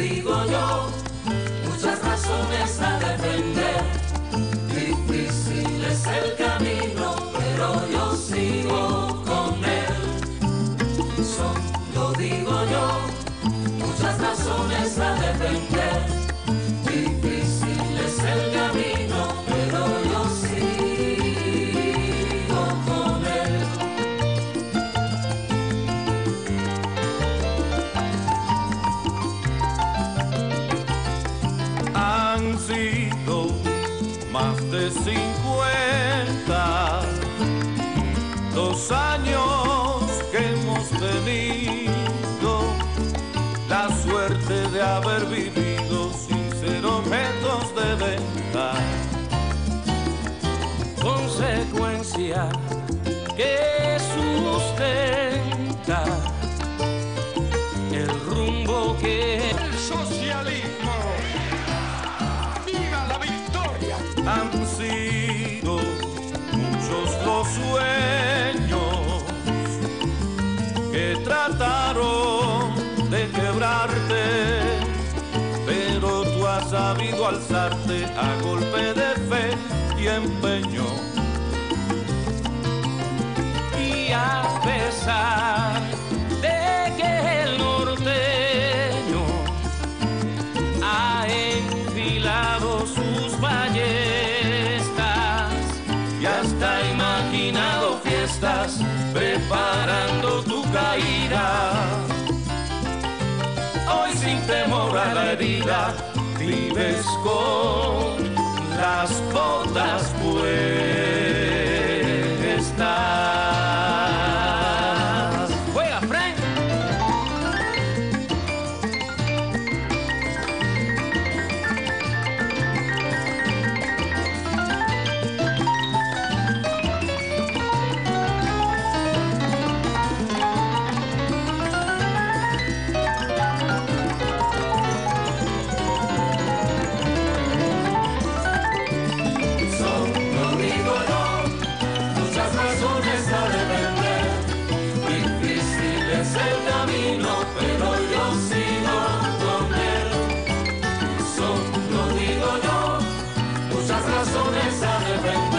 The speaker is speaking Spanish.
digo yo, muchas razones a defender. Difícil es el camino, pero yo sigo con él. Son, lo digo yo, muchas razones a defender. Difícil es el camino, pero yo sigo con él. Han sido más de 50 los años que hemos tenido la suerte de haber vivido sin ser objetos de venta. Consecuencia que sustenta el rumbo que el socialismo. ¡Viva la victoria! Han sido muchos los sueños que trataron de quebrarte, pero tú has sabido alzarte a golpe de fe y empeño. y a pesar de que el norteño ha enfilado sus ballestas Y hasta imaginado fiestas preparando tu caída. Hoy sin temor a la herida vives con las botas puestas. Juega, Frank. El camino, pero yo sigo con él. Son, lo digo yo, muchas razones a defender.